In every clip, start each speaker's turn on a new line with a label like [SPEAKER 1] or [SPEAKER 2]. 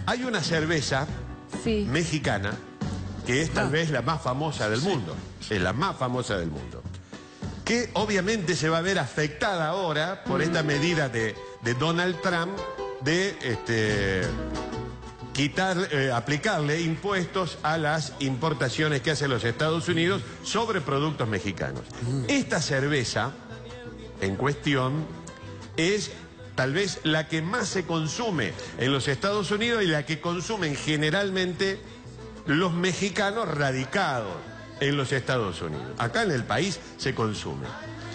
[SPEAKER 1] Hay una cerveza mexicana que es tal vez la más famosa del mundo. Es la más famosa del mundo. Que obviamente se va a ver afectada ahora por esta medida de Donald Trump de aplicarle impuestos a las importaciones que hacen los Estados Unidos sobre productos mexicanos. Esta cerveza en cuestión es tal vez la que más se consume en los Estados Unidos y la que consumen generalmente los mexicanos radicados en los Estados Unidos. Acá en el país se consume.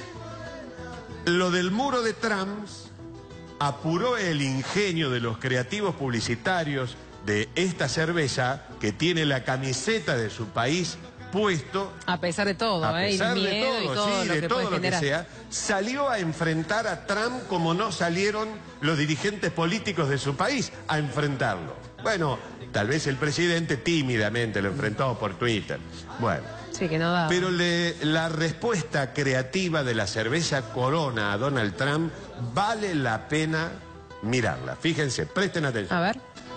[SPEAKER 1] Lo del muro de Trump apuró el ingenio de los creativos publicitarios de esta cerveza que tiene la camiseta de su país puesto.
[SPEAKER 2] A pesar de todo,
[SPEAKER 1] a pesar
[SPEAKER 2] y
[SPEAKER 1] de
[SPEAKER 2] miedo
[SPEAKER 1] todo,
[SPEAKER 2] y todo,
[SPEAKER 1] sí,
[SPEAKER 2] lo
[SPEAKER 1] de
[SPEAKER 2] que
[SPEAKER 1] todo
[SPEAKER 2] puede
[SPEAKER 1] lo que
[SPEAKER 2] generar.
[SPEAKER 1] sea, salió a enfrentar a Trump como no salieron los dirigentes políticos de su país a enfrentarlo. Bueno, tal vez el presidente tímidamente lo enfrentó por Twitter. Bueno.
[SPEAKER 2] Sí, que no da.
[SPEAKER 1] Pero la respuesta creativa de la cerveza Corona a Donald Trump vale la pena mirarla. Fíjense, presten atención.
[SPEAKER 2] A ver.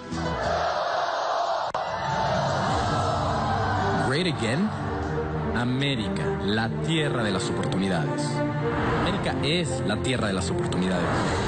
[SPEAKER 3] Great again. América, la tierra de las oportunidades. América es la tierra de las oportunidades.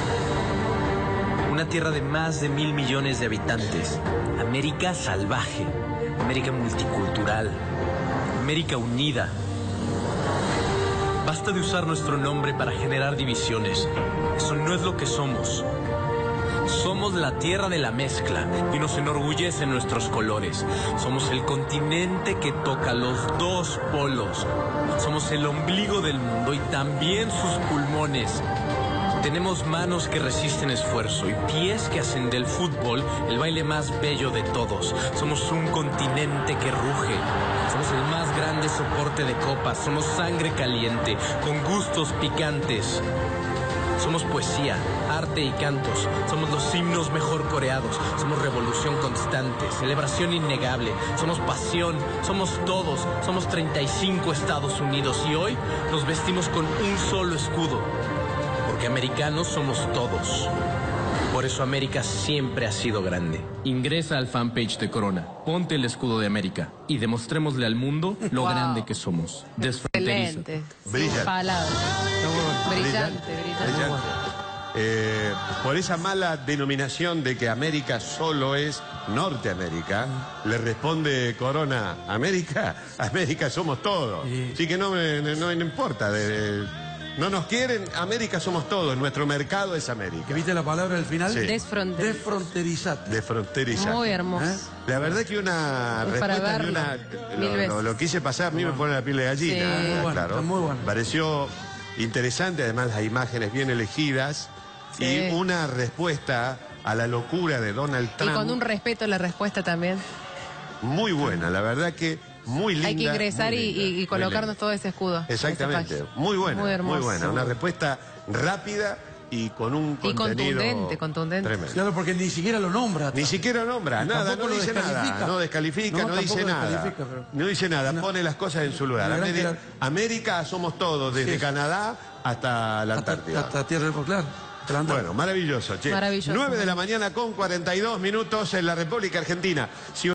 [SPEAKER 4] Una tierra de más de 1.000 millones de habitantes. América salvaje. América multicultural. América unida. Basta de usar nuestro nombre para generar divisiones. Eso no es lo que somos. Somos la tierra de la mezcla y nos enorgullecen nuestros colores. Somos el continente que toca los dos polos. Somos el ombligo del mundo y también sus pulmones. Tenemos manos que resisten esfuerzo y pies que hacen del fútbol el baile más bello de todos. Somos un continente que ruge. Somos el más grande soporte de copas. Somos sangre caliente, con gustos picantes. Somos poesía, arte y cantos. Somos los himnos mejor coreados. Somos revolución constante, celebración innegable. Somos pasión, somos todos. Somos 35 Estados Unidos y hoy nos vestimos con un solo escudo. Porque americanos somos todos. Por eso América siempre ha sido grande.
[SPEAKER 3] Ingresa al fanpage de Corona, ponte el escudo de América y demostrémosle al mundo lo grande que somos. Desfronteriza.
[SPEAKER 2] Excelente.
[SPEAKER 1] Brillante.
[SPEAKER 2] Palabras. Brillante.
[SPEAKER 1] Por esa mala denominación de que América solo es Norteamérica, le responde Corona: América somos todos. Así que no me importa. No nos quieren, América somos todos, nuestro mercado es América.
[SPEAKER 5] ¿Viste la palabra al final?
[SPEAKER 1] Sí.
[SPEAKER 5] Desfronterizate.
[SPEAKER 1] Desfronterizate.
[SPEAKER 2] Muy hermoso.
[SPEAKER 1] La verdad que una
[SPEAKER 2] Es para
[SPEAKER 1] respuesta
[SPEAKER 2] verlo,
[SPEAKER 1] lo quise pasar, a mí me pone la piel de gallina.
[SPEAKER 2] Sí.
[SPEAKER 5] Muy bueno,
[SPEAKER 1] Claro.
[SPEAKER 5] está muy bueno.
[SPEAKER 1] Pareció interesante, además las imágenes bien elegidas y una respuesta a la locura de Donald Trump.
[SPEAKER 2] Y con un respeto a la respuesta también.
[SPEAKER 1] Muy buena, la verdad que muy linda.
[SPEAKER 2] Hay que ingresar
[SPEAKER 1] muy linda,
[SPEAKER 2] y colocarnos todo ese escudo.
[SPEAKER 1] Exactamente,
[SPEAKER 2] esa página.
[SPEAKER 1] muy buena,
[SPEAKER 2] Muy hermoso.
[SPEAKER 1] buena. Una respuesta rápida y con un
[SPEAKER 2] Y
[SPEAKER 1] contenido
[SPEAKER 2] contundente.
[SPEAKER 1] tremendo.
[SPEAKER 5] Claro, porque ni siquiera lo nombra.
[SPEAKER 1] Ni siquiera nombra,
[SPEAKER 5] Y
[SPEAKER 1] nada,
[SPEAKER 5] tampoco
[SPEAKER 1] no
[SPEAKER 5] lo
[SPEAKER 1] dice nada,
[SPEAKER 5] descalifica.
[SPEAKER 1] no descalifica, no dice
[SPEAKER 5] tampoco
[SPEAKER 1] nada.
[SPEAKER 5] descalifica, pero-
[SPEAKER 1] No dice nada, pone las cosas en su lugar.
[SPEAKER 5] La verdad que
[SPEAKER 1] América somos todos, desde
[SPEAKER 5] Sí.
[SPEAKER 1] Canadá hasta la Antártida.
[SPEAKER 5] Hasta Tierra del Folclore.
[SPEAKER 1] Bueno, maravilloso, che.
[SPEAKER 2] Maravilloso.
[SPEAKER 1] 9 de la mañana con 42 minutos en la República Argentina.